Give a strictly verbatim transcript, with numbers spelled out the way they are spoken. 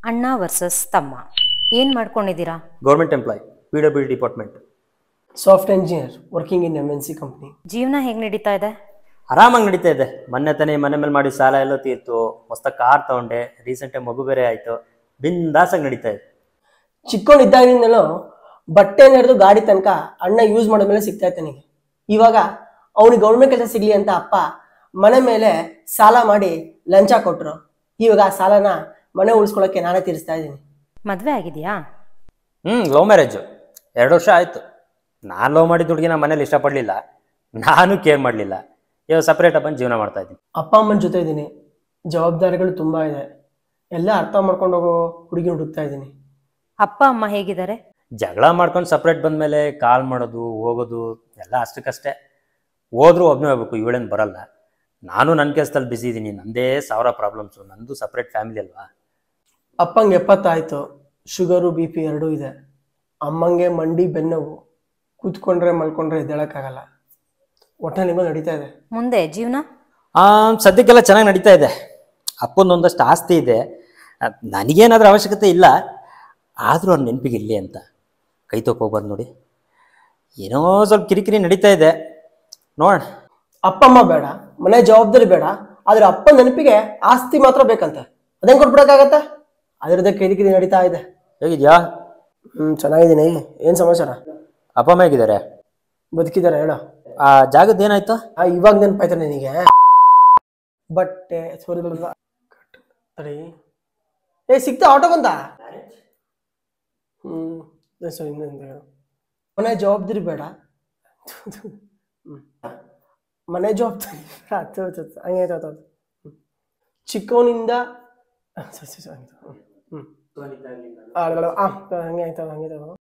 ಅಣ್ಣ ವರ್ಸಸ್ ತಮ್ಮ ಏನು ಮಾಡ್ಕೊಂಡಿದ್ದೀರಾ? Government employee, P W D department. Soft engineer working in M N C company. ಜೀವನ ಹೇಗೆ ನಡೀತಾ ಇದೆ? ಆರಾಮಾಗಿ ನಡೀತಾ ಇದೆ. ಮೊನ್ನೆ ತಾನೇ ಮನೆ ಮೇಲೆ ಮಾಡಿ ಸಾಲ ಎಲ್ಲ ತೀರ್ತು, ಮಸ್ತ ಕಾರ್ ತಗೊಂಡೆ, ರೀಸೆಂಟಾಗಿ ಮಗು ಬೇರೆ ಆಯಿತು, ಬಿಂದಾಸಾಗಿ ನಡೀತಾ ಇದೆ. ಚಿಕ್ಕವನಿದ್ದಾಗಿಂದಲೂ ಬಟ್ಟೆ ನಡೆದು ಗಾಡಿ ತನಕ ಅಣ್ಣ ಯೂಸ್ ಮಾಡೋ ಮೇಲೆ ಸಿಗ್ತಾ ಇತ್ತು ನನಗೆ. ಇವಾಗ ಅವನಿಗೆ ಗೌರ್ಮೆಂಟ್ ಕೆಲಸ ಸಿಗಲಿ ಅಂತ ಅಪ್ಪ ಮನೆ ಮೇಲೆ ಸಾಲ ಮಾಡಿ ಲಂಚ ಕೊಟ್ಟರು. ಇವಾಗ ಆ ಸಾಲನ ಮನೆ ಉಳಿಸ್ಕೊಳ್ಳೋಕ್ಕೆ ನಾನೇ ತೀರಿಸ್ತಾ ಇದ್ದೀನಿ. ಮದುವೆ ಆಗಿದೆಯಾ? ಹ್ಞೂ ಲವ್ ಮ್ಯಾರೇಜು ಎರಡು ವರ್ಷ ಆಯಿತು. ನಾನು ಲವ್ ಮಾಡಿದ ಹುಡುಗಿನ ಮನೇಲಿ ಇಷ್ಟಪಡಲಿಲ್ಲ, ನಾನು ಕೇರ್ ಮಾಡಲಿಲ್ಲ. ಇವಾಗ ಸಪ್ರೇಟಾಗಿ ಬಂದು ಜೀವನ ಮಾಡ್ತಾ ಇದ್ದೀನಿ. ಅಪ್ಪ ಅಮ್ಮನ ಜೊತೆ ಇದ್ದೀನಿ, ಜವಾಬ್ದಾರಿಗಳು ತುಂಬ ಇದೆ, ಎಲ್ಲ ಅರ್ಥ ಮಾಡ್ಕೊಂಡು ಹೋಗೋ ಹುಡುಗಿ ಹುಡುಕ್ತಾ ಇದ್ದೀನಿ. ಅಪ್ಪ ಅಮ್ಮ ಹೇಗಿದ್ದಾರೆ? ಜಗಳ ಮಾಡ್ಕೊಂಡು ಸಪ್ರೇಟ್ ಬಂದಮೇಲೆ ಕಾಲ್ ಮಾಡೋದು ಹೋಗೋದು ಎಲ್ಲ ಅಷ್ಟಕ್ಕಷ್ಟೇ. ಹೋದ್ರೂ ಒಬ್ಬನೇ ಹೋಗ್ಬೇಕು, ಇವಳೇನು ಬರಲ್ಲ. ನಾನು ನನ್ನ ಕೆಲಸದಲ್ಲಿ ಬ್ಯುಸಿ ಇದ್ದೀನಿ, ನನ್ನದೇ ಸಾವಿರ ಪ್ರಾಬ್ಲಮ್ಸು, ನಂದು ಸಪ್ರೇಟ್ ಫ್ಯಾಮಿಲಿ ಅಲ್ವಾ. ಅಪ್ಪಂಗೆ ಎಪ್ಪತ್ತಾಯಿತು, ಶುಗರು ಬಿ ಪಿ ಎರಡೂ ಇದೆ. ಅಮ್ಮಂಗೆ ಮಂಡಿ ಬೆನ್ನೋವು, ಕೂತ್ಕೊಂಡ್ರೆ ಮಲ್ಕೊಂಡ್ರೆ ಎದ್ದೇಳಕ್ಕಾಗಲ್ಲ. ಒಟ್ಟನಿಗೂ ನಡೀತಾ ಇದೆ. ಮುಂದೆ ಜೀವನ ಸದ್ಯಕ್ಕೆಲ್ಲ ಚೆನ್ನಾಗಿ ನಡೀತಾ ಇದೆ. ಅಪ್ಪಂದೊಂದಷ್ಟು ಆಸ್ತಿ ಇದೆ, ನನಗೇನಾದ್ರೂ ಅವಶ್ಯಕತೆ ಇಲ್ಲ, ಆದರೂ ಅವ್ರ ನೆನಪಿಗೆ ಇರಲಿ ಅಂತ ಕೈ ತೊಗೋಬಾರ್ದು ನೋಡಿ. ಏನೋ ಸ್ವಲ್ಪ ಕಿರಿಕಿರಿ ನಡೀತಾ ಇದೆ, ನೋಡೋಣ. ಅಪ್ಪ ಅಮ್ಮ ಬೇಡ, ಮನೆ ಜವಾಬ್ದಾರಿ ಬೇಡ, ಆದರೆ ಅಪ್ಪ ನೆನಪಿಗೆ ಆಸ್ತಿ ಮಾತ್ರ ಬೇಕಂತೆ. ಅದೇನು ಕೊಟ್ಬಿಡೋಕ್ಕಾಗತ್ತೆ? ಅದರದ್ದೇ ಕಿರಿಕಿರಿ ನಡೀತಾ ಇದೆ. ಹೇಗಿದ್ಯಾ? ಹ್ಞೂ ಚೆನ್ನಾಗಿದ್ದೀನಿ. ಏನು ಸಮಾಚಾರ? ಅಪ್ಪ ಅಮ್ಮ ಹೇಗಿದ್ದಾರೆ? ಬದುಕಿದ್ದಾರೆ ಹೇಳೋ. ಆ ಜಾಗದ ಏನಾಯ್ತು? ಇವಾಗ ನೆನಪಾಯ್ತು ನಿನಗೆ? ಬಟ್ಟೆ ಸೋರಿ ಸರಿ ಏ ಸಿಕ್ತಾ ಆಟೋಗಂತ? ಹ್ಞೂ ಸರಿ. ಮನೆ ಜವಾಬ್ದಾರಿ ಬೇಡ, ಮನೆ ಜವಾಬ್ದಾರಿ ಹಂಗಾಯ್ತು. ಚಿಕ್ಕವನಿಂದ ಹ್ಞೂ ಹಂಗೆ ಆಯ್ತು ಹಂಗೆ